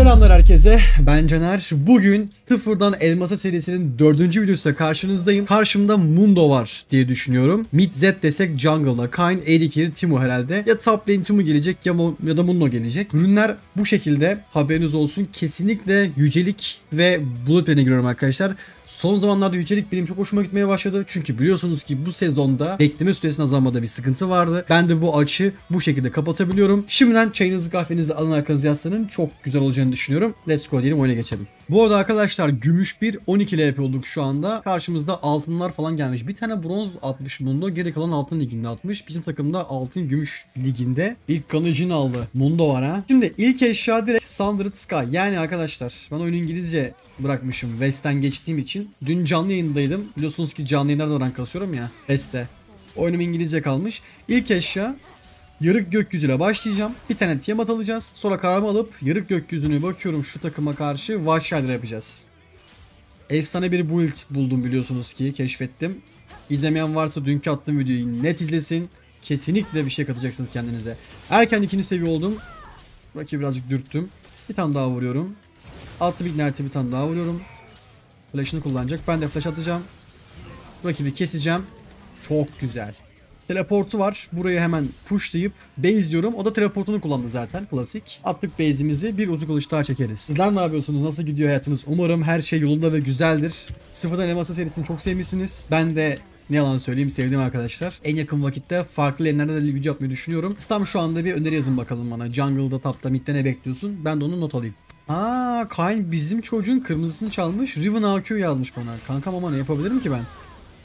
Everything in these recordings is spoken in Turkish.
Selamlar herkese, ben Caner. Bugün Sıfırdan Elmasa serisinin 4. videosuyla karşınızdayım. Karşımda Mundo var diye düşünüyorum. Mid Z desek jungle'da Kayn, AD carry Timo herhalde. Ya top lane Timo gelecek ya da Mundo gelecek. Ürünler bu şekilde, haberiniz olsun. Kesinlikle yücelik ve bullet lane'e giriyorum arkadaşlar. Son zamanlarda yücelik benim çok hoşuma gitmeye başladı. Çünkü biliyorsunuz ki bu sezonda bekleme süresinin azalmada bir sıkıntı vardı. Ben de bu açı bu şekilde kapatabiliyorum. Şimdiden çayınızı kahvenizi alın, arkanızı yaslanın. Çok güzel olacağını düşünüyorum. Let's go diyelim, oyuna geçelim. Bu arada arkadaşlar gümüş 1 12 LP olduk şu anda. Karşımızda altınlar falan gelmiş. Bir tane bronz atmış Mundo. Geri kalan altın liginde atmış. Bizim takımda altın gümüş liginde ilk kanıcını aldı. Mundo var ha. Şimdi ilk eşya direkt Sundered Sky. Yani arkadaşlar ben oyunu İngilizce bırakmışım West'ten geçtiğim için. Dün canlı yayındaydım. Biliyorsunuz ki canlı yayınlarda rank kasıyorum ya West'te. Oyunum İngilizce kalmış. İlk eşya yarık gökyüzüyle başlayacağım. Bir tane Tiamat alacağız. Sonra kararımı alıp yarık gökyüzüne bakıyorum, şu takıma karşı Watch Rider yapacağız. Efsane bir build buldum biliyorsunuz ki, keşfettim. İzlemeyen varsa dünkü attığım videoyu net izlesin. Kesinlikle bir şey katacaksınız kendinize. Erken 2. seviye oldum. Rakibi birazcık dürttüm. Bir tane daha vuruyorum. Attım Ignite'e, bir tane daha vuruyorum. Flash'ını kullanacak. Ben de flash atacağım. Rakibi keseceğim. Çok güzel. Teleportu var. Burayı hemen pushlayıp base diyorum. O da teleportunu kullandı zaten. Klasik. Attık base'imizi. Bir uzun kılıç daha çekeriz. Sizler ne yapıyorsunuz? Nasıl gidiyor hayatınız? Umarım her şey yolunda ve güzeldir. Sıfırdan Elmasa serisini çok sevmişsiniz. Ben de ne yalan söyleyeyim, sevdim arkadaşlar. En yakın vakitte farklı lane'lerde de video yapmayı düşünüyorum. Tam şu anda bir öneri yazın bakalım bana. Jungle'da, tapta, mid'de ne bekliyorsun? Ben de onu not alayım. Kayn bizim çocuğun kırmızısını çalmış. Riven AQ yazmış bana. Kankam ama ne yapabilirim ki ben?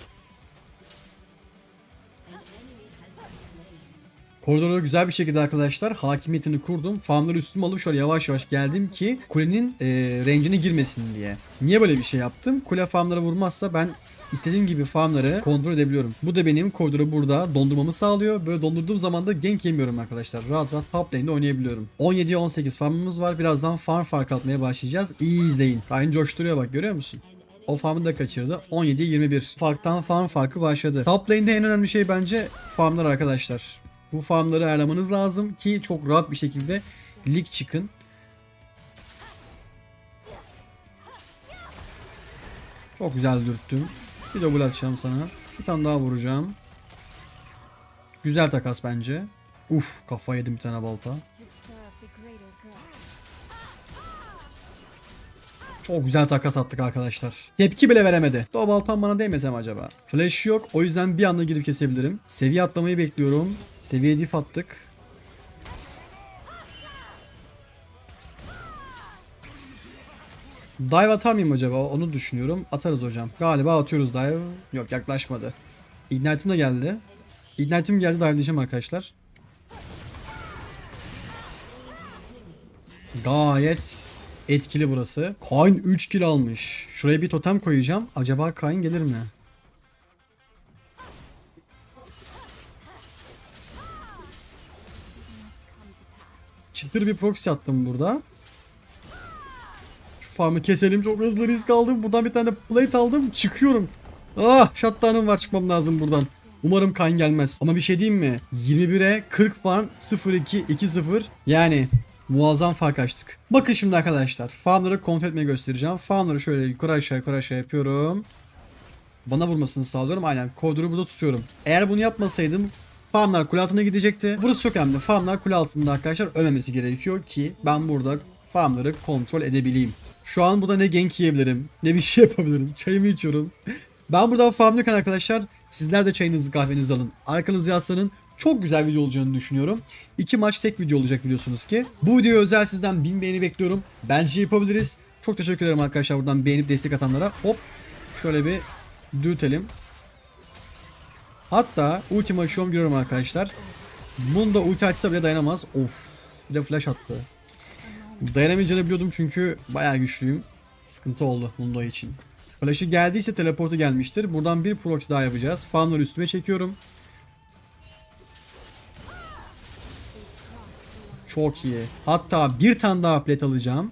Koridora güzel bir şekilde arkadaşlar hakimiyetini kurdum. Farmları üstüme alıp şöyle yavaş yavaş geldim ki kulenin range'ine girmesin diye. Niye böyle bir şey yaptım? Kule farmlara vurmazsa ben istediğim gibi farmları kontrol edebiliyorum. Bu da benim koridoru burada dondurmamı sağlıyor. Böyle dondurduğum zaman da gank yemiyorum arkadaşlar. Rahat rahat top lane'de oynayabiliyorum. 17'ye 18 farmımız var. Birazdan farm fark atmaya başlayacağız. İyi izleyin. Kayn coşturuyor bak, görüyor musun? O farmı da kaçırdı. 17'ye 21. Farktan farm farkı başladı. Top lane'de en önemli şey bence farmlar arkadaşlar. Bu farmları ayarlamanız lazım ki çok rahat bir şekilde lig çıkın. Çok güzel dürttüm. Bir double atacağım sana. Bir tane daha vuracağım. Güzel takas bence. Kafa yedim bir tane balta. Çok güzel takas attık arkadaşlar. Tepki bile veremedi. O baltam bana değmese mi acaba? Flash yok. O yüzden bir anda girip kesebilirim. Seviye atlamayı bekliyorum. Seviye diff attık. Dive atar mıyım acaba? Onu düşünüyorum. Atarız hocam. Galiba atıyoruz dive. Yok, yaklaşmadı. Ignite'im de geldi. Ignite'im geldi, dive'layacağım arkadaşlar. Gayet etkili burası. Kayn 3 kill almış. Şuraya bir totem koyacağım. Acaba Kayn gelir mi? Çıtır bir proxy attım burada. Şu farmı keselim. Çok hızlı risk aldım. Buradan bir tane plate aldım. Çıkıyorum. Shutdown'um var, çıkmam lazım buradan. Umarım Kayn gelmez. Ama bir şey diyeyim mi? 21'e 40 farm, 0-2, 2-0. Yani muazzam fark açtık. Bakın şimdi arkadaşlar. Farmları kontrol etmeyi göstereceğim. Farmları şöyle yukarı aşağı yapıyorum. Bana vurmasını sağlıyorum. Aynen. Koridoru burada tutuyorum. Eğer bunu yapmasaydım farmlar kule altına gidecekti. Burası çok önemli. Farmlar kule altında arkadaşlar ölmemesi gerekiyor ki ben burada farmları kontrol edebileyim. Şu an burada ne gank yiyebilirim, ne bir şey yapabilirim. Çayımı içiyorum. Ben buradan farmlıyorken arkadaşlar sizler de çayınızı kahvenizi alın. Arkanızı yaslanın. Çok güzel video olacağını düşünüyorum. 2 maç tek video olacak biliyorsunuz ki. Bu videoya özel sizden 1000 beğeni bekliyorum. Bence yapabiliriz. Çok teşekkür ederim arkadaşlar buradan beğenip destek atanlara. Hop. Şöyle bir dürtelim. Hatta ultimi açıyorum, giriyorum arkadaşlar. Mundo ulti açsa bile dayanamaz. Bir de flash attı. Dayanamayacağını biliyordum çünkü bayağı güçlüyüm. Sıkıntı oldu Mundo için. Flash'ı geldiyse teleportu gelmiştir. Buradan bir proxy daha yapacağız. Farmları üstüme çekiyorum. Çok iyi. Hatta bir tane daha plate alacağım.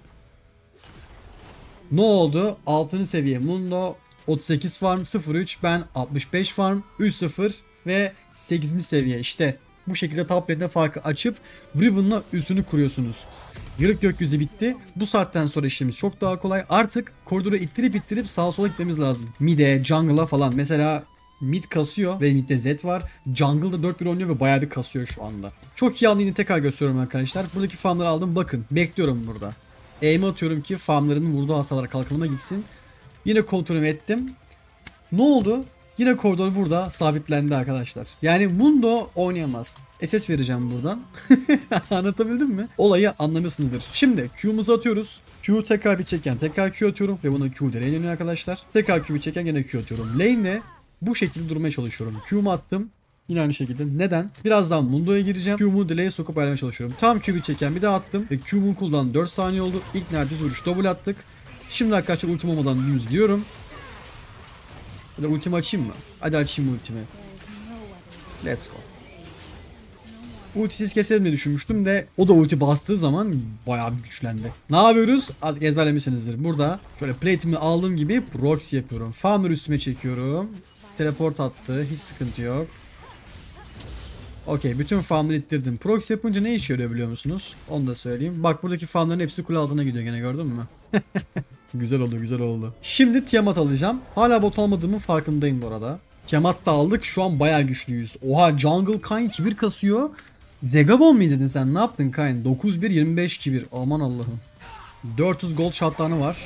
Ne oldu? 6. seviye Mundo 38 farm 0-3, ben 65 farm 3-0 ve 8. seviye. İşte Bu şekilde top lane'de farkı açıp Riven'la üstünü kuruyorsunuz. Yarık gökyüzü bitti. Bu saatten sonra işimiz çok daha kolay. Artık koridoru ittirip sağa sola gitmemiz lazım. Mid'e, jungle'a falan. Mesela mid kasıyor ve mid'de Zed var. Jungle'da 4-1 oynuyor ve bayağı bir kasıyor şu anda. Çok iyi anlayını tekrar gösteriyorum arkadaşlar. Buradaki farmları aldım. Bakın bekliyorum burada. Aim'e atıyorum ki farmların vurduğu hasarlara kalkanıma gitsin. Yine kontrolümü ettim. Ne oldu? Yine koridor burada sabitlendi arkadaşlar. Yani Mundo oynayamaz. SS vereceğim buradan. Anlatabildim mi? Olayı anlamışsınızdır. Şimdi Q'muzu atıyoruz. Q tekrar bir çeken tekrar Q atıyorum. Ve buna Q direğe deniyor arkadaşlar. Tekrar Q'yu çeken gene Q atıyorum. Lane'de bu şekilde durmaya çalışıyorum. Q'mu attım. Yine aynı şekilde. Neden? Birazdan Mundo'ya gireceğim. Q'mu delay'e sokup ayarlamaya çalışıyorum. Tam Q'yu çeken bir daha attım. Ve Q'mun cooldown 4 saniye oldu. İlk düz vuruş double attık. Şimdi arkadaşlar ultim olmadan dümdüz gidiyorum. Hadi ultimi açayım mı? Hadi açayım ultimi. Let's go. Ultisiz keserim diye düşünmüştüm de o da ulti bastığı zaman bayağı bir güçlendi. Ne yapıyoruz? Artık ezberlemişsinizdir. Burada şöyle plate'imi aldığım gibi proxy yapıyorum. Farmer üstüme çekiyorum. Teleport attı. Hiç sıkıntı yok. Okey, bütün farmları ittirdim. Proxy yapınca ne işe yarıyor biliyor musunuz? Onu da söyleyeyim. Bak buradaki farmların hepsi kule altına gidiyor gene, gördün mü? Güzel oldu, güzel oldu. Şimdi Tiamat alacağım. Hala bot almadığımın farkındayım bu arada. Tiamat da aldık. Şu an bayağı güçlüyüz. Oha, Jungle Kayn kibir kasıyor. Zegabon mu izledin sen? Ne yaptın Kayn? 9-1 25 kibir. Aman Allah'ım. 400 gold shotdown'ı var.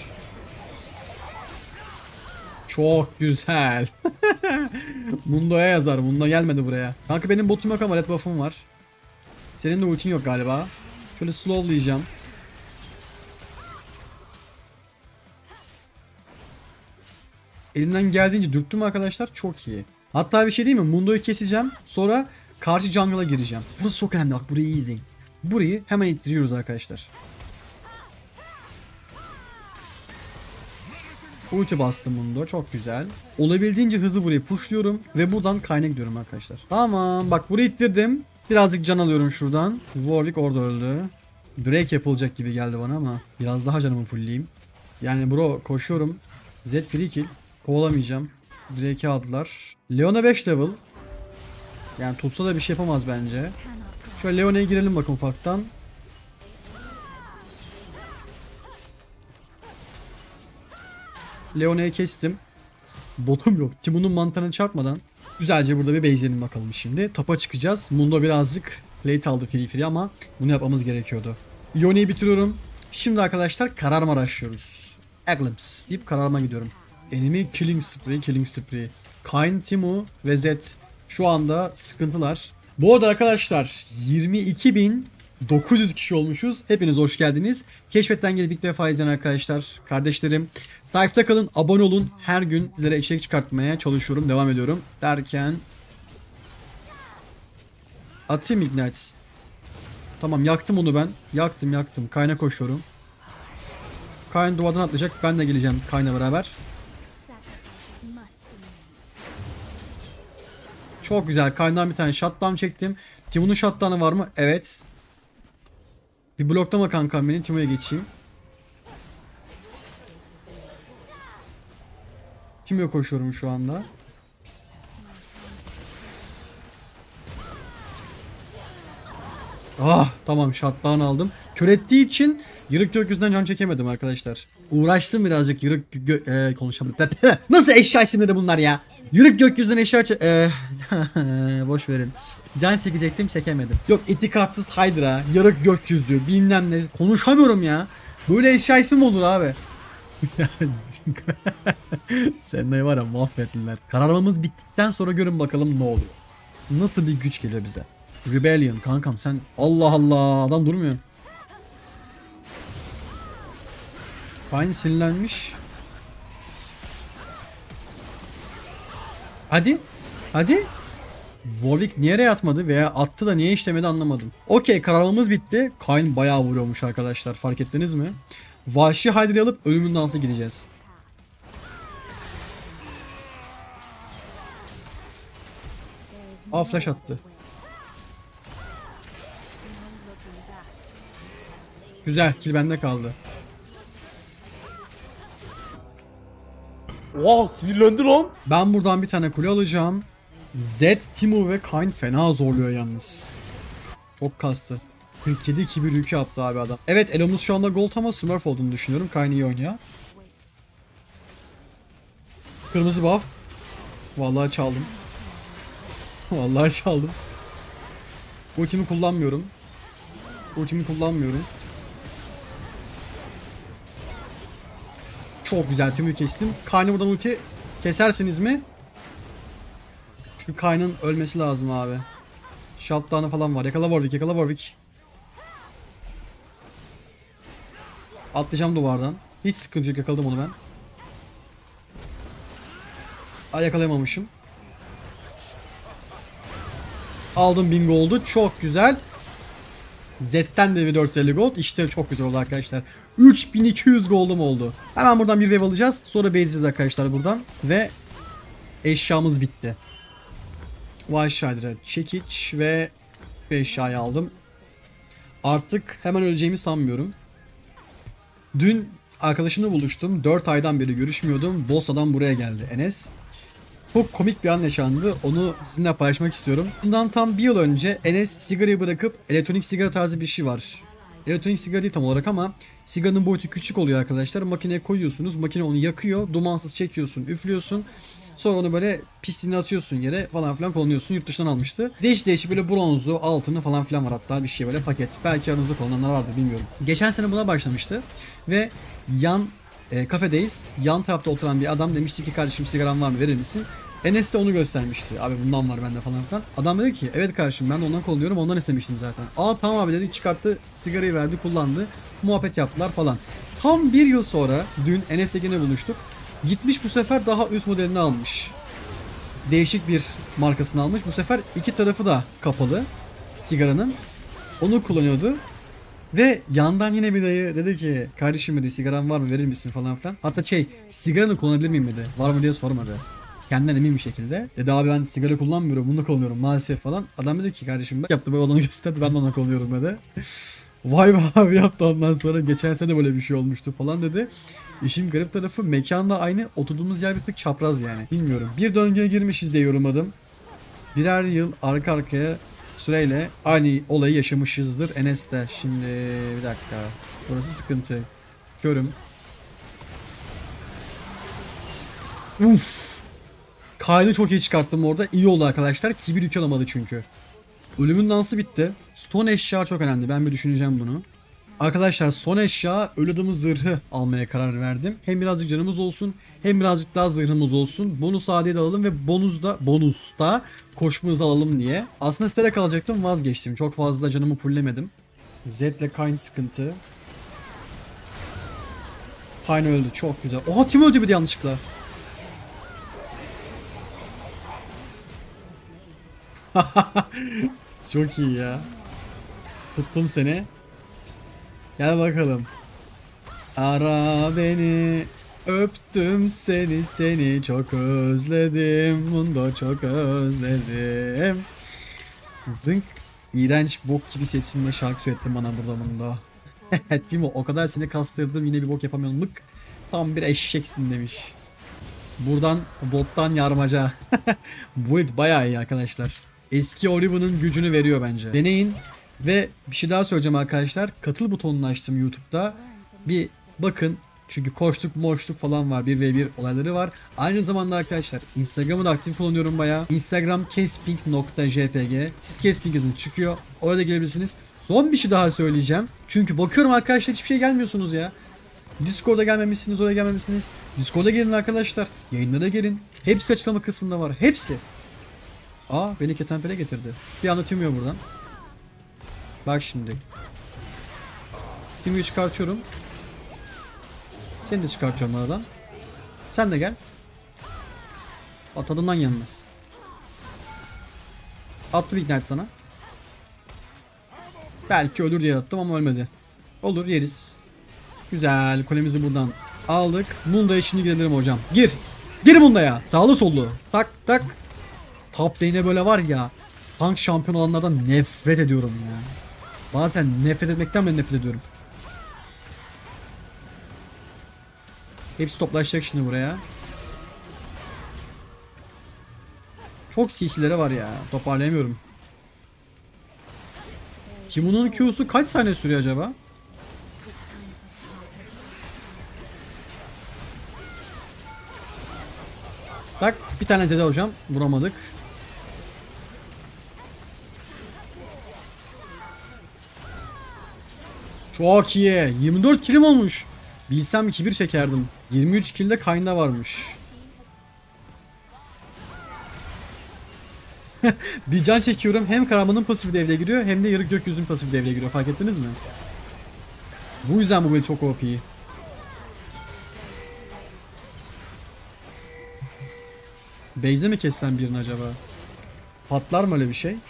Çok güzel. Mundo'ya yazar. Mundo gelmedi buraya. Kanka benim botum yok ama red buff'um var. Senin de ultin yok galiba. Şöyle slowlayacağım. Elimden geldiğince dürttüm arkadaşlar. Çok iyi. Hatta bir şey değil mi? Mundo'yu keseceğim. Sonra karşı jungle'a gireceğim. Burası çok önemli. Bak burayı iyi izleyin. Burayı hemen ittiriyoruz arkadaşlar. Ulti bastım Mundo. Çok güzel. Olabildiğince hızlı burayı pushluyorum. Ve buradan kayna gidiyorum arkadaşlar. Tamam. Bak burayı ittirdim. Birazcık can alıyorum şuradan. Warwick orada öldü. Drake yapılacak gibi geldi bana ama biraz daha canımı fullleyeyim. Yani bro koşuyorum. Zed free kill. Kovalamayacağım. Drake'i aldılar. Leona 5 level. Yani tutsa da bir şey yapamaz bence. Şöyle Leona'ya girelim bakın ufaktan. Leona'yı kestim. Botum yok. Timun'un mantığına çarpmadan. Güzelce burada bir base'leyelim bakalım şimdi. Topa çıkacağız. Mundo birazcık plate aldı free ama bunu yapmamız gerekiyordu. Ione'yi bitiriyorum. Şimdi arkadaşlar kararma araştırıyoruz. Eclipse deyip kararma gidiyorum. Enemy killing spree. Kayn, Timo ve Zed şu anda sıkıntılar. Bu arada arkadaşlar 22.900 kişi olmuşuz. Hepiniz hoş geldiniz. Keşfetten gelip ilk defa izleyen arkadaşlar, kardeşlerim. Takipte kalın, abone olun. Her gün sizlere içerik çıkartmaya çalışıyorum. Devam ediyorum. Derken atayım Ignite. Tamam, yaktım onu ben. Yaktım. Kayn'a koşuyorum. Kayn duvardan atlayacak. Ben de geleceğim Kayn'la beraber. Çok güzel. Kayn'dan bir tane shutdown çektim. Timo'nun shutdown'ı var mı? Evet. Bir bloklama kankam beni. Timo'ya geçeyim. Timo'ya koşuyorum şu anda. Ah tamam, shutdown aldım. Kör ettiği için yırık gökyüzünden can çekemedim arkadaşlar. Uğraştım birazcık konuşamadım. Nasıl eşya isimleri bunlar ya? Yırık gökyüzünden eşya boş verin. Can çekecektim, çekemedim. Yok, itikatsız Hydra, yarık gökyüzlü, bilmem ne. Konuşamıyorum ya. Böyle eşya ismi mi olur abi? Sen ne var ya, mahvettiler. Kararmamız bittikten sonra görün bakalım ne oluyor. Nasıl bir güç geliyor bize. Rebellion kankam sen, Allah Allah, adam durmuyor. Kayn sinirlenmiş. Hadi. Warwick niye yere atmadı veya attı da niye işlemedi anlamadım. Okey, kararmamız bitti. Kayn bayağı vuruyormuş arkadaşlar, fark ettiniz mi? Vahşi Hydra'yı alıp ölümün dansı gideceğiz. Aa, flash attı. Güzel, kill bende kaldı. Oha, sinirlendi lan. Ben buradan bir tane kule alacağım. Zed, Timo ve Kayn fena zorluyor yalnız. Çok kastı. 47-2-1 yükü yaptı abi adam. Evet Elomuz şu anda gold ama Smurf olduğunu düşünüyorum. Kayn iyi oynuyor. Kırmızı buff. Vallahi çaldım. Vallahi çaldım. Ultimi kullanmıyorum. Ultimi kullanmıyorum. Çok güzel Timo'yu kestim. Kayn'ı buradan ulti kesersiniz mi? Şu Kayn'ın ölmesi lazım abi. Shutdown'ı falan var. Yakala Warwick, yakala Warwick. Atlayacağım duvardan. Hiç sıkıntı yok, yakaladım onu ben. Ay yakalayamamışım. Aldım 1000 gold'u. Çok güzel. Z'den de bir 450 gold. İşte çok güzel oldu arkadaşlar. 3200 gold'um oldu. Hemen buradan bir wave alacağız. Sonra beğeneceğiz arkadaşlar buradan. Ve eşyamız bitti. Wildshrider'a çekiç ve bir eşyayı aldım. Artık hemen öleceğimi sanmıyorum. Dün arkadaşımla buluştum. 4 aydan beri görüşmüyordum. Boss adam buraya geldi, Enes. Çok komik bir an yaşandı. Onu sizinle paylaşmak istiyorum. Bundan tam bir yıl önce Enes sigarayı bırakıp elektronik sigara tarzı bir şey var. Elektronik sigara değil tam olarak ama sigaranın boyutu küçük oluyor arkadaşlar. Makineye koyuyorsunuz. Makine onu yakıyor. Dumansız çekiyorsun, üflüyorsun. Sonra onu böyle pisliğini atıyorsun yere falan filan kullanıyorsun. Yurt dışından almıştı. Değişik böyle bronzu, altını falan filan var hatta bir şey böyle paket. Belki aranızda kullananlar vardır bilmiyorum. Geçen sene buna başlamıştı. Ve yan kafedeyiz. Yan tarafta oturan bir adam demişti ki kardeşim sigaran var mı verir misin? Enes de onu göstermişti. Abi bundan var bende falan filan. Adam dedi ki evet kardeşim ben de ondan kullanıyorum ondan istemiştim zaten. Aa tamam abi dedi, çıkarttı sigarayı verdi kullandı. Muhabbet yaptılar falan. Tam bir yıl sonra dün Enes'le yine buluştuk. Gitmiş bu sefer daha üst modelini almış. Değişik bir markasını almış. Bu sefer iki tarafı da kapalı sigaranın. Onu kullanıyordu. Ve yandan yine bir dayı dedi ki kardeşim dedi sigaran var mı verir misin falan filan. Hatta sigaranı kullanabilir miyim dedi. Var mı diye sormadı. Kendinden emin bir şekilde. Dedi abi ben sigara kullanmıyorum bunu kullanıyorum maalesef falan. Adam dedi ki kardeşim ben yaptı böyle onu gösterdi ben de onu kullanıyorum dedi. Vay be abi yaptı ondan sonra geçen sene böyle bir şey olmuştu falan dedi. İşin garip tarafı mekanla aynı oturduğumuz yer bir tık çapraz yani. Bilmiyorum. Bir döngüye girmişiz diye yorumladım. Birer yıl arka arkaya süreyle aynı olayı yaşamışızdır Enes'te. Şimdi bir dakika. Burası sıkıntı. Körüm. Uff. Kyle'ı çok iyi çıkarttım orada. İyi oldu arkadaşlar. Kibir yük alamadı çünkü. Ölümün dansı bitti. Son eşya çok önemli. Ben bir düşüneceğim bunu. Arkadaşlar son eşya ölü adamı zırhı almaya karar verdim. Hem birazcık canımız olsun hem birazcık daha zırhımız olsun. Bonus AD'yi de alalım ve bonusta koşma hızı alalım diye. Aslında Sterek alacaktım vazgeçtim. Çok fazla canımı fullemedim. Z ile Kayn sıkıntı. Kayn öldü çok güzel. Oha Tim öldü bir de yanlışlıkla. Çok iyi ya. Tuttum seni. Gel bakalım. Ara beni. Öptüm seni çok özledim. Mundo çok özledim. Zınk. İğrenç bok gibi sesinle şarkı söylettin bana burada Mundo. Timo o kadar seni kastırdım yine bir bok yapamıyorum. Mık. Tam bir eşeksin demiş. Buradan bottan yarmaca. Bu bayağı iyi arkadaşlar. Eski Oliven'ın gücünü veriyor bence. Deneyin. Ve bir şey daha söyleyeceğim arkadaşlar. Katıl butonunu açtım YouTube'da. Bir bakın. Çünkü koştuk moştuk falan var. 1v1 olayları var. Aynı zamanda arkadaşlar Instagram'ı da aktif kullanıyorum bayağı. Instagram kesping.jpg. Siz Kesping yazın çıkıyor. Orada gelebilirsiniz. Son bir şey daha söyleyeceğim. Çünkü bakıyorum arkadaşlar hiçbir şey gelmiyorsunuz ya. Discord'a gelmemişsiniz, oraya gelmemişsiniz. Discord'a gelin arkadaşlar. Yayınlara gelin. Hepsi açıklama kısmında var. Hepsi. Aa beni Ketenper'e getirdi. Bir anda Timo'ya buradan. Bak şimdi. Timo'yu çıkartıyorum. Seni de çıkartıyorum aradan. Sen de gel. O tadından yenmez. Attı bir ignite sana. Belki ölür diye attım ama ölmedi. Olur yeriz. Güzel. Kulemizi buradan aldık. Mundo'ya şimdi girelim hocam. Gir. Gir Mundo'ya. Sağlı sollu. Tak tak. Top lane'e böyle var ya. Tank şampiyon olanlardan nefret ediyorum ya. Bazen nefret etmekten bile nefret ediyorum. Hepsi toplaşacak şimdi buraya. Çok CC'leri var ya. Toparlayamıyorum. Timu'nun Q'su kaç saniye sürüyor acaba? Bak bir tane Z'de hocam. Vuramadık. Çok iyi. 24 kilim olmuş. Bilsem 2-1 çekerdim. 23 kill de Kayn'da varmış. Bir can çekiyorum. Hem Karaman'ın pasifi devreye giriyor hem de Yarık Gökyüzü'nün pasifi devreye giriyor. Fark ettiniz mi? Bu yüzden bu build çok OP. Base'e mi kessem birini acaba? Patlar mı öyle bir şey?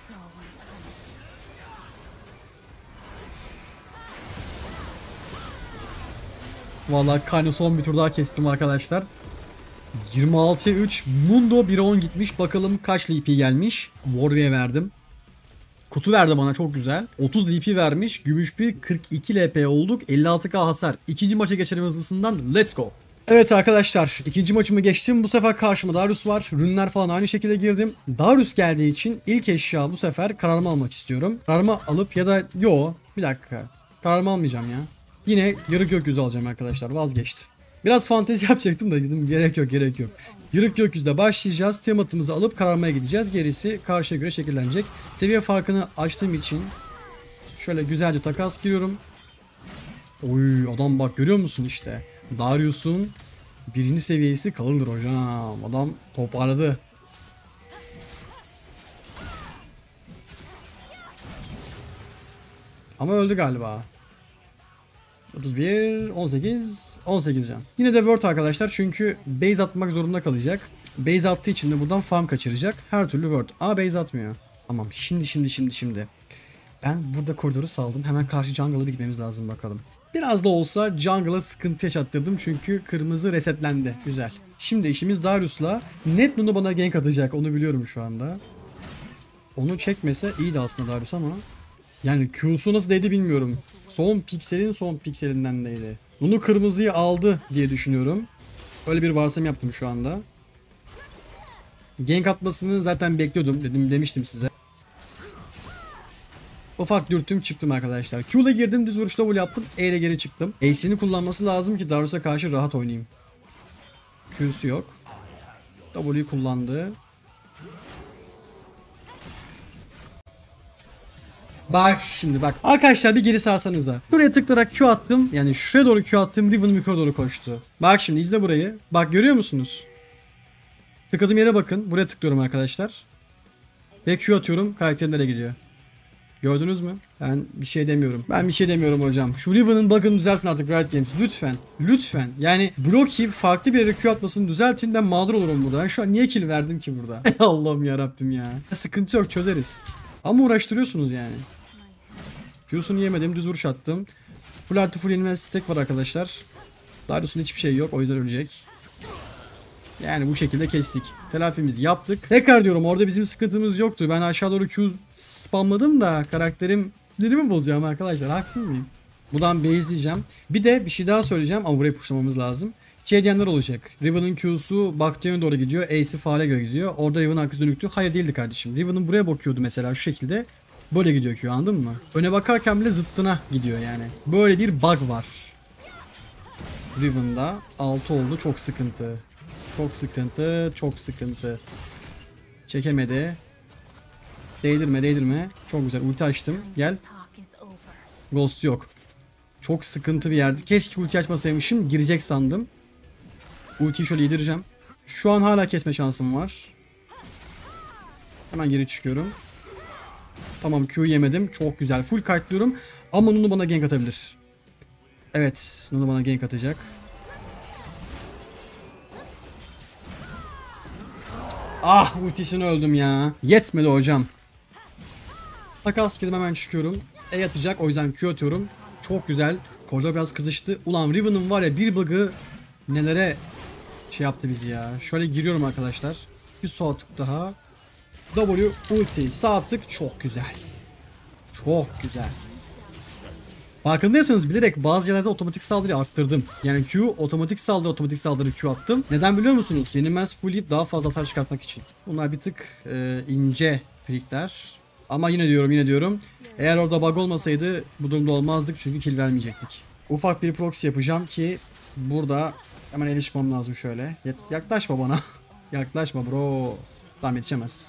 Vallahi Kayn'ı son bir tur daha kestim arkadaşlar. 26'ya 3. Mundo 1'e 10 gitmiş. Bakalım kaç LP gelmiş. Warwick'e verdim. Kutu verdi bana, çok güzel. 30 LP vermiş. Gümüş bir 42 LP olduk. 56k hasar. İkinci maça geçelim hızlısından. Let's go. Evet arkadaşlar, ikinci maçımı geçtim. Bu sefer karşıma Darius var. Rünler falan aynı şekilde girdim. Darius geldiği için ilk eşya bu sefer kararma almak istiyorum. Kararma alıp ya da bir dakika. Kararma almayacağım ya. Yine yarı gökyüzü alacağım arkadaşlar. Vazgeçtim. Biraz fantezi yapacaktım da dedim gerek yok. Yırık gökyüzüde başlayacağız. Tiamat'ımızı alıp kararmaya gideceğiz. Gerisi karşıya göre şekillenecek. Seviye farkını açtığım için şöyle güzelce takas giriyorum. Oy adam bak, görüyor musun işte. Darius'un birinci seviyesi kalındır hocam. Adam toparladı. Ama öldü galiba. 31, 18 can. Yine de word arkadaşlar, çünkü base atmak zorunda kalacak. Base attığı için de buradan farm kaçıracak. Her türlü word. Ama base atmıyor. Tamam, şimdi. Ben burada koridoru saldım. Hemen karşı jungle'a bir gitmemiz lazım bakalım. Biraz da olsa jungle'a sıkıntı yaşattırdım çünkü kırmızı resetlendi. Güzel. Şimdi işimiz Darius'la. Net Nunu bana gank atacak, onu biliyorum şu anda. Onu çekmese iyiydi aslında Darius ama. Yani Q'su nasıl değdi bilmiyorum. Son pikselinden değdi. Nunu kırmızıyı aldı diye düşünüyorum. Öyle bir varsayım yaptım şu anda. Gank atmasını zaten bekliyordum. Demiştim size. Ufak dürtüm çıktım arkadaşlar. Q'la girdim, düz vuruş double yaptım. E ile geri çıktım. Ace'ini kullanması lazım ki Darius'a karşı rahat oynayayım. Q'su yok. W'yu kullandı. Bak şimdi bak. Arkadaşlar bir geri sarsanıza. Buraya tıklayarak Q attım. Yani şuraya doğru Q attım. Riven yukarı doğru koştu. Bak şimdi izle burayı. Bak görüyor musunuz? Tıkladığım yere bakın. Buraya tıklıyorum arkadaşlar. Ve Q atıyorum. Karakterim nereye gidiyor? Gördünüz mü? Ben bir şey demiyorum hocam. Şu Riven'ın bug'ını düzeltin artık Riot Games. Lütfen. Yani blok yiyip farklı bir yere Q atmasını düzeltin. Ben mağdur olurum burada. Ben şu an niye kill verdim ki burada? Allah'ım yarabbim ya. Sıkıntı yok, çözeriz. Ama uğraştırıyorsunuz yani. Q'sunu yemedim, düz vuruş attım. Full artı full yenilmez stack var arkadaşlar. Darius'un hiçbir şey yok, o yüzden ölecek. Yani bu şekilde kestik. Telafimizi yaptık. Tekrar diyorum, orada bizim sıkıntımız yoktu. Ben aşağı doğru Q spamladım da karakterim sinirimi bozuyor ama arkadaşlar, haksız mıyım? Buradan base'leyeceğim. Bir de bir şey daha söyleyeceğim ama burayı pushlamamız lazım. Şey diyenler olacak. Riven'ın Q'su baktığı yöne doğru gidiyor. Ace'i faale göre gidiyor. Orada Riven arkası dönüktü. Hayır, değildi kardeşim. Riven'ın buraya bakıyordu mesela şu şekilde. Böyle gidiyor Q, anladın mı? Öne bakarken bile zıttına gidiyor yani. Böyle bir bug var. Riven'da 6 oldu, çok sıkıntı. Çok sıkıntı. Çekemedi. Değdirme. Çok güzel, ulti açtım. Gel. Ghost yok. Çok sıkıntı bir yerdi. Keşke ulti açmasaymışım. Girecek sandım. Ultiyi şöyle yedireceğim. Şu an hala kesme şansım var. Hemen geri çıkıyorum. Tamam, Q yemedim. Çok güzel. Full kite'lıyorum. Ama Nunu bana gank atabilir. Evet. Nunu bana gank atacak. Ah, ultisini öldüm ya. Yetmedi hocam. Takas girdim, hemen çıkıyorum. E atacak, o yüzden Q atıyorum. Çok güzel. Koridor biraz kızıştı. Ulan Riven'ın var ya bir bug'ı nelere şey yaptı bizi ya. Şöyle giriyorum arkadaşlar. Bir sağ tık daha. W ulti sağ tık, çok güzel. Çok güzel. Farkındaysanız bilerek bazı yerlerde otomatik saldırıyı arttırdım. Yani Q otomatik saldırı Q attım. Neden biliyor musunuz? Yenilmez fullleyip daha fazla hasar çıkartmak için. Bunlar bir tık ince trikler. Ama yine diyorum. Eğer orada bug olmasaydı bu durumda olmazdık çünkü kill vermeyecektik. Ufak bir proxy yapacağım ki burada hemen ele çıkmam lazım şöyle. Yaklaşma bana. Yaklaşma bro. Tamam yetişemez.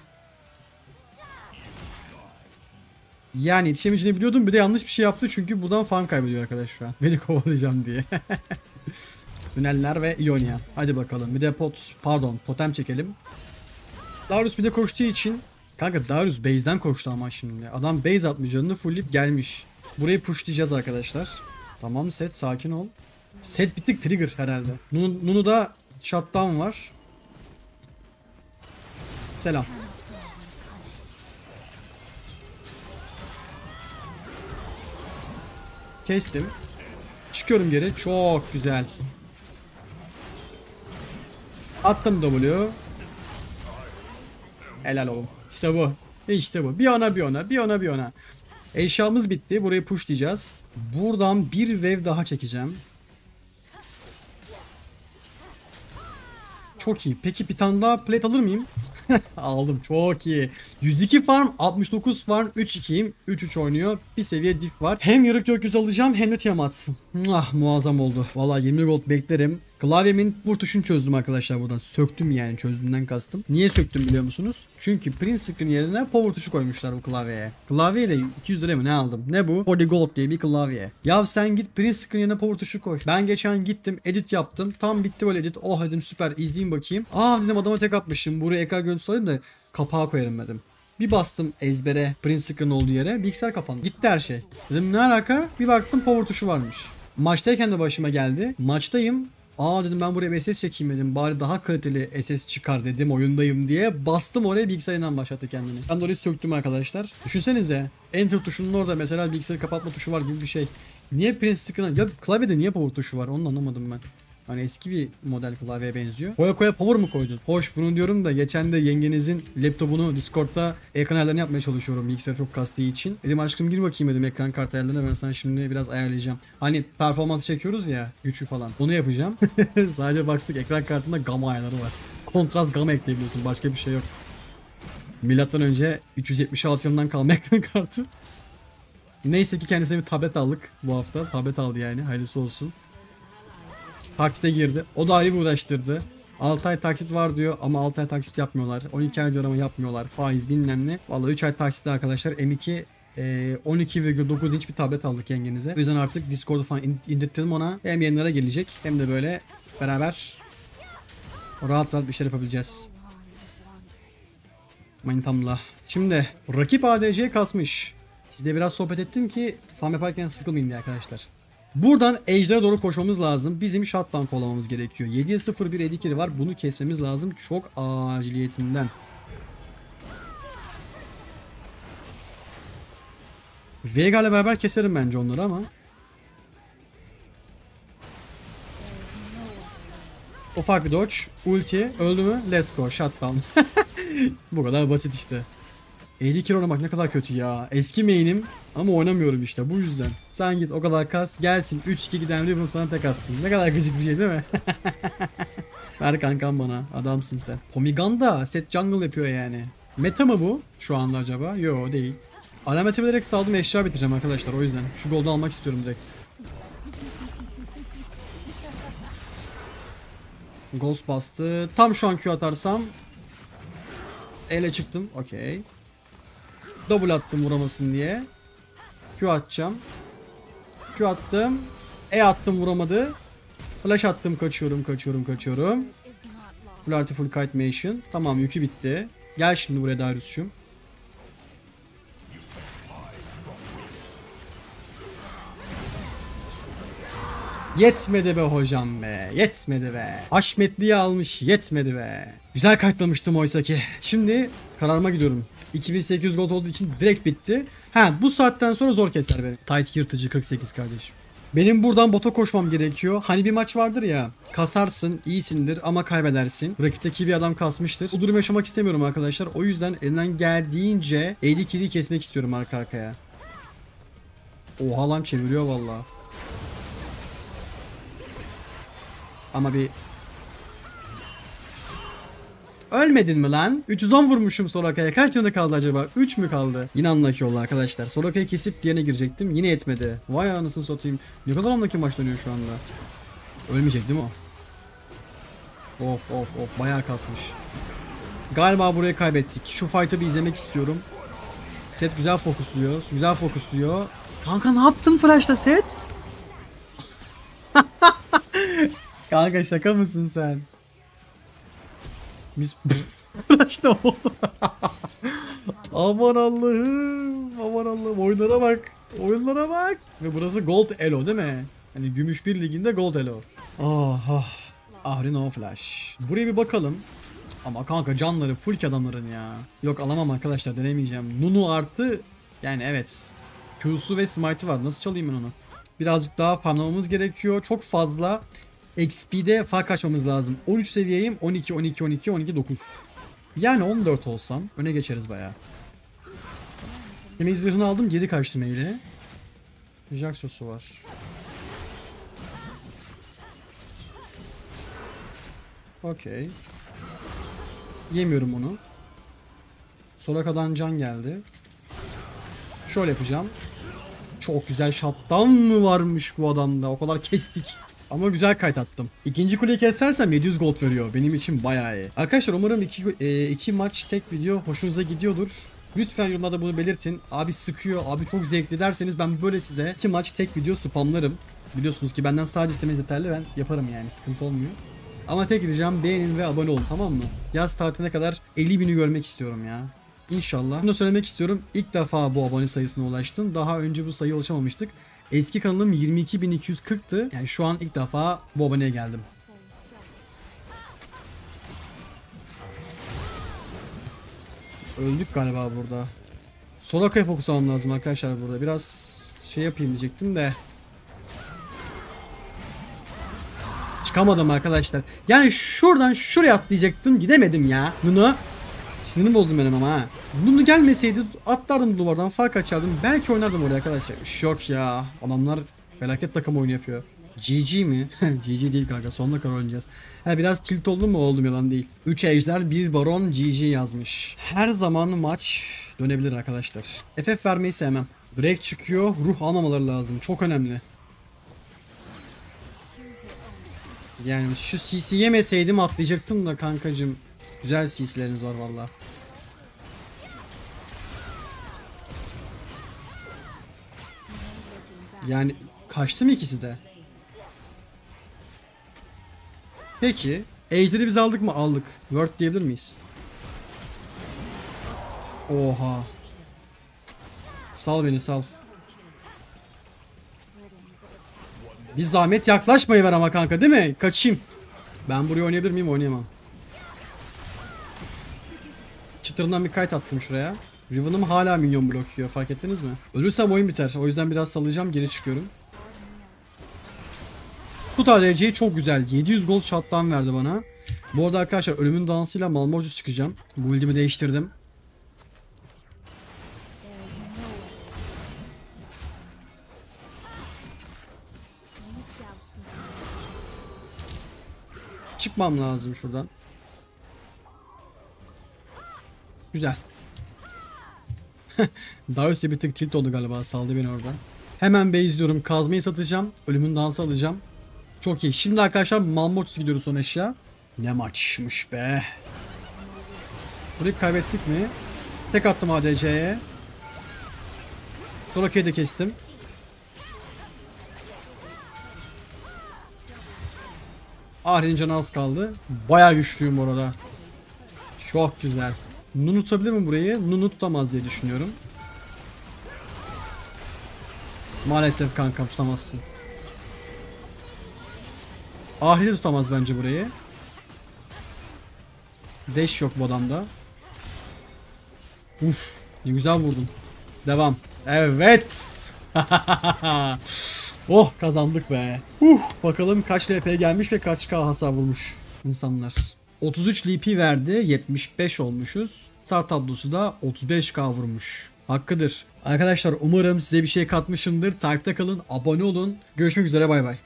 Yani yetişemeyeceğini biliyordum. Bir de yanlış bir şey yaptı çünkü buradan farm kaybediyor arkadaş şu an. Beni kovalayacağım diye. Tüneller ve Ionia. Hadi bakalım. Bir de totem çekelim. Darius bir de koştuğu için. Kanka Darius base'den koştu ama şimdi. Adam base atmış, canını fullleyip gelmiş. Burayı pushlayacağız arkadaşlar. Tamam Set, sakin ol. Set bir tık trigger herhalde. Nunu'da shutdown var. Selam. Kestim. Çıkıyorum geri. Çok güzel. Attım W. Helal oğlum. İşte bu. İşte bu. Bir ona. Eşyamız bitti. Burayı pushlayacağız. Buradan bir wave daha çekeceğim. Çok iyi. Peki bir tane daha plate alır mıyım? Aldım. Çok iyi. 102 farm, 69 farm, 3-2'yim. 3-3 oynuyor. Bir seviye diff var. Hem yarık gökyüzü alacağım hem de Tiamat. Muazzam oldu. Valla 20 gold beklerim. Klavyemin vur tuşunu çözdüm arkadaşlar buradan. Söktüm yani, çözdüğümden kastım. Niye söktüm biliyor musunuz? Çünkü print screen yerine power tuşu koymuşlar bu klavyeye. Klavyeyle 200 liraya mı ne aldım? Ne bu? 40 gold diye bir klavye. Ya sen git print screen yerine power tuşu koy. Ben geçen gittim edit yaptım. Tam bitti böyle edit. Oh dedim süper, izleyeyim bakayım. Dedim adama tek atmışım. Buraya ekran görüntüsü alayım da kapağı koyarım dedim. Bir bastım ezbere print screen olduğu yere, bilgisayar kapandı. Gitti her şey. Dedim ne alaka? Bir baktım power tuşu varmış. Maçtayken de başıma geldi. Maçtayım. Dedim ben buraya bir SS çekeyim dedim. Bari daha kaliteli SS çıkar dedim oyundayım diye. Bastım oraya, bilgisayarından başlattı kendini. Ben de orayı söktüm arkadaşlar. Düşünsenize. Enter tuşunun orada mesela bilgisayarı kapatma tuşu var gibi bir şey. Niye print screen? Ya klavyede niye power tuşu var? Onu anlamadım ben. Hani eski bir model klavyeye benziyor. Koya power mu koydun? Hoş bunu diyorum da geçen de yengenizin laptopunu Discord'da ekran ayarlarını yapmaya çalışıyorum. Bilgisayar çok kastığı için. Dedim aşkım gir bakayım dedim ekran kartı ayarlarına, ben sana şimdi biraz ayarlayacağım. Hani performansı çekiyoruz ya, gücü falan. Onu yapacağım. Sadece baktık ekran kartında gamma ayarları var. Kontrast gamma ekleyebiliyorsun, başka bir şey yok. Milattan önce 376 yılından kalma ekran kartı. Neyse ki kendisine bir tablet aldık bu hafta. Tablet aldı yani, hayırlısı olsun. Taksite girdi. O da ayrı bir uğraştırdı. 6 ay taksit var diyor ama 6 ay taksit yapmıyorlar. 12 ay diyor ama yapmıyorlar. Faiz bilmem ne. Vallahi 3 ay taksitle arkadaşlar M2 12,9 inç bir tablet aldık yengenize. O yüzden artık Discord'u falan indirttim ona. Hem yayınlara gelecek hem de böyle beraber rahat bir şeyler yapabileceğiz. Manitamla. Şimdi rakip ADC kasmış. Sizle biraz sohbet ettim ki farm yaparken sıkılmayın diye arkadaşlar. Buradan ejderha doğru koşmamız lazım. Bizim shutdown kovalamamız gerekiyor. 7'ye 0 bir AD carry var. Bunu kesmemiz lazım. Çok aciliyetinden. Veiga ile beraber keserim bence onları ama. Ufak bir dodge. Ulti. Öldü mü? Let's go. Shutdown. Bu kadar basit işte. AD carry oynamak ne kadar kötü ya. Eski main'im ama oynamıyorum işte bu yüzden. Sen git o kadar kas, gelsin 3-2 giden Riven sana tek atsın. Ne kadar gıcık bir şey değil mi? Ver kankam bana, adamsın sen. Pomigan da set jungle yapıyor yani. Meta mı bu şu anda acaba? Yo değil. Alameti bilerek saldım, eşya bitireceğim arkadaşlar o yüzden. Şu gold'u almak istiyorum direkt. Ghost bastı. Tam şu an Q atarsam ele çıktım. Okey. Double attım vuramasın diye. Q atacağım. Q attım. Attım vuramadı. Flash attım, kaçıyorum. Full artı full kite motion. Tamam, yükü bitti. Gel şimdi buraya Darius'cum. Yetmedi be hocam be. Yetmedi be. Haşmetli'yi almış. Yetmedi be. Güzel kayıtlamıştım oysa ki. Şimdi kararıma gidiyorum. 2800 gold olduğu için direkt bitti. Bu saatten sonra zor keser beni. Tight yırtıcı 48 kardeşim. Benim buradan bota koşmam gerekiyor. Hani bir maç vardır ya. Kasarsın, iyisindir ama kaybedersin. Rakipteki bir adam kasmıştır. Bu durumu yaşamak istemiyorum arkadaşlar. O yüzden elinden geldiğince AD carry'i kesmek istiyorum arka arkaya. Oha lan, çeviriyor vallahi. Ama bir... Ölmedin mi lan? 310 vurmuşum Soraka'ya. Kaç canı kaldı acaba? 3 mü kaldı? Yine unlucky oldu arkadaşlar. Soraka'yı kesip diğerine girecektim. Yine etmedi. Vay anasını satayım. Ne kadar unlucky maç dönüyor şu anda. Ölmeyecek değil mi o? Of of of, bayağı kasmış. Galiba burayı kaybettik. Şu fight'ı bir izlemek istiyorum. Set güzel fokusluyor. Güzel fokusluyor. Kanka ne yaptın flash'ta Set? Kanka şaka mısın sen? Biz flash'ta oldu. Aman Allah'ım. Aman Allah'ım. Oyunlara bak. Oyunlara bak. Ve burası Gold Elo değil mi? Hani Gümüş 1 liginde Gold Elo. Oh oh. Ahri no flash. Buraya bir bakalım. Ama kanka canları full ki adamların ya. Yok alamam arkadaşlar, denemeyeceğim. Nunu artı yani evet. Q'su ve smite'ı var. Nasıl çalayım ben onu? Birazcık daha farmlamamız gerekiyor. Çok fazla XP'de fark açmamız lazım. 13 seviyeyim. 12, 12, 12, 12, 9. Yani 14 olsam öne geçeriz bayağı. Yemek zırhını aldım. Geri kaçtım eyle. Jaxos'u var. Okey. Yemiyorum onu. Soraka'dan can geldi. Şöyle yapacağım. Çok güzel shutdown mı varmış bu adamda? O kadar kestik. Ama güzel kayıt attım. İkinci kuleyi kesersem 700 gold veriyor. Benim için bayağı iyi. Arkadaşlar umarım iki maç tek video hoşunuza gidiyordur. Lütfen yorumlarda bunu belirtin. Abi sıkıyor, abi çok zevkli derseniz ben böyle size 2 maç tek video spamlarım. Biliyorsunuz ki benden sadece istemeniz yeterli, ben yaparım yani, sıkıntı olmuyor. Ama tek ricam beğenin ve abone olun, tamam mı? Yaz tatiline kadar 50.000'i görmek istiyorum ya. İnşallah. Bunu söylemek istiyorum. İlk defa bu abone sayısına ulaştım. Daha önce bu sayıya ulaşamamıştık. Eski kanalım 22.240'tı. Yani şu an ilk defa bu aboneye geldim. Öldük galiba burada. Soraka'ya fokus almam lazım arkadaşlar burada. Biraz şey yapayım diyecektim de. Çıkamadım arkadaşlar. Yani şuradan şuraya atlayacaktım. Gidemedim ya. Bunu sinirimi bozdum benim ama ha. Bunu gelmeseydi atlardım duvardan, fark açardım. Belki oynardım oraya arkadaşlar. Şok ya. Adamlar felaket takım oyunu yapıyor. GG mi? GG değil kanka. Sonuna kadar oynayacağız. Ha, biraz tilt oldum mu? Oldum, yalan değil. 3 ejder 1 baron GG yazmış. Her zaman maç dönebilir arkadaşlar. FF vermeyi sevmem. Break çıkıyor. Ruh almamaları lazım. Çok önemli. Yani şu CC yemeseydim atlayacaktım da kankacım. Güzel CC'leriniz var valla. Yani kaçtı mı ikisi de? Peki. Ejder'i biz aldık mı? Aldık. Word diyebilir miyiz? Oha. Sal beni, sal. Bir zahmet yaklaşmayıver ama kanka, değil mi? Kaçayım. Ben buraya oynayabilir miyim? Oynayamam. Çıtırından bir kayıt attım şuraya. Riven'ım hala minyon blokluyor, fark ettiniz mi? Ölürsem oyun biter. O yüzden biraz sallayacağım, geri çıkıyorum. Tut ADC'yi çok güzel. 700 gold shot'tan verdi bana. Bu arada arkadaşlar ölümün dansıyla Malmortius çıkacağım. Build'imi değiştirdim. Çıkmam lazım şuradan. Güzel. Darius bir tık tilt oldu galiba. Saldı beni orada. Hemen base'liyorum. Kazmayı satacağım. Ölümün dansı alacağım. Çok iyi. Şimdi arkadaşlar Malmortius gidiyoruz son eşya. Ne maçmış be. Burayı kaybettik mi? Tek attım ADC'ye. Soraka'yı da kestim. Ahri'nin canı az kaldı. Bayağı güçlüyüm bu arada. Çok güzel. Nunu tutabilir mi burayı? Nunu tutamaz diye düşünüyorum. Maalesef kankam, tutamazsın. Ahri de tutamaz bence burayı. Dash yok bu adamda. Uf, ne güzel vurdun. Devam. Evet. Oh, kazandık be. Bakalım kaç LP gelmiş ve kaç K hasar vurmuş insanlar. 33 LP verdi. 75 olmuşuz. Sar tablosu da 35K vurmuş. Hakkıdır. Arkadaşlar umarım size bir şey katmışımdır. Takipte kalın, abone olun. Görüşmek üzere, bay bay.